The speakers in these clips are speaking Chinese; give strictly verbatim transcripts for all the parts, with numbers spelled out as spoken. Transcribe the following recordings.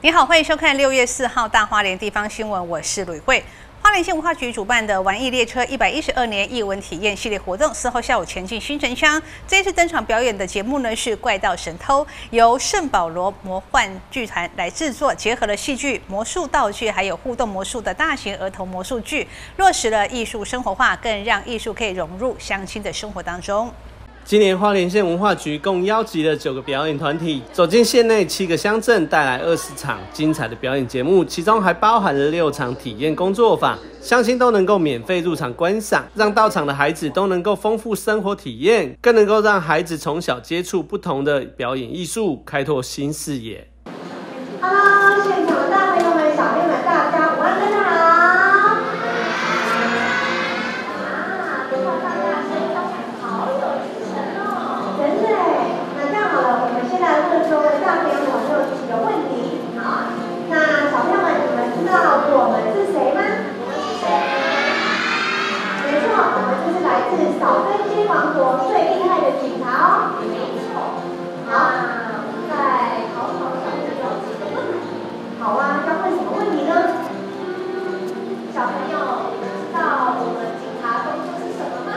你好，欢迎收看六月四号大花莲地方新闻，我是吕慧。花莲县文化局主办的玩艺列车一百一十二年艺文体验系列活动，四号下午前进新城乡。这一次登场表演的节目呢是《怪盗神偷》，由圣保罗魔幻剧团来制作，结合了戏剧、魔术道具还有互动魔术的大型儿童魔术剧，落实了艺术生活化，更让艺术可以融入乡亲的生活当中。 今年花莲县文化局共邀集了九个表演团体，走进县内七个乡镇，带来二十场精彩的表演节目，其中还包含了六场体验工作坊，乡亲都能够免费入场观赏，让到场的孩子都能够丰富生活体验，更能够让孩子从小接触不同的表演艺术，开拓新视野。 Hello， 现场的大朋友们、小朋友们，大家午安，大家好。我们是谁吗？没错，我们就是来自扫分街王国最厉害的警察哦。没错。好，在考考小朋友有几个问题。好啊，要问什么问题呢？小朋友，你们知道我们警察工作是什么吗？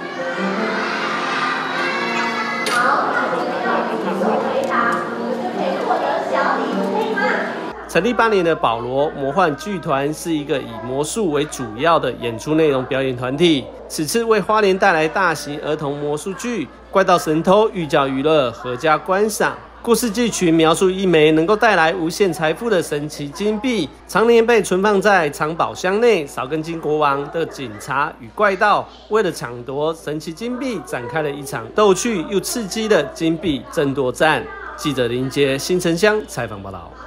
好，那请用举手回答，你们就可以获得小礼物，可以吗？ 成立八年的保罗魔幻剧团是一个以魔术为主要的演出内容表演团体，此次为花莲带来大型儿童魔术剧《怪盗神偷》，寓教于乐，阖家观赏。故事剧情描述一枚能够带来无限财富的神奇金币，常年被存放在藏宝箱内。少根筋国王的警察与怪盗为了抢夺神奇金币，展开了一场逗趣又刺激的金币争夺战。记者林杰新城乡采访报道。